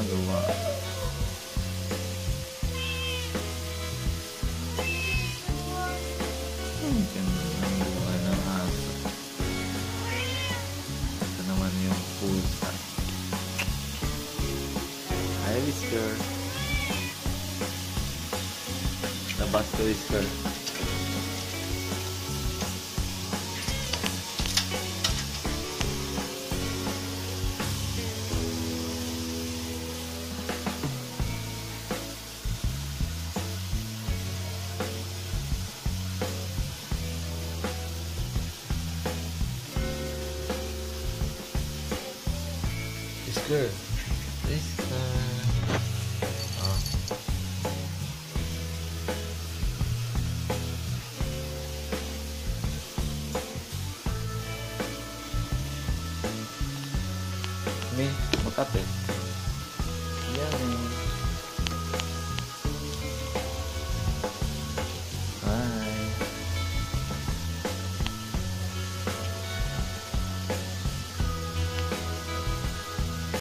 ginagawa. Ganda ng buhay ng aso. Ito naman yung pusa. Hi, Whisker. Labas ka, Whisker. Whisker. Whisker. Ah. May makapit.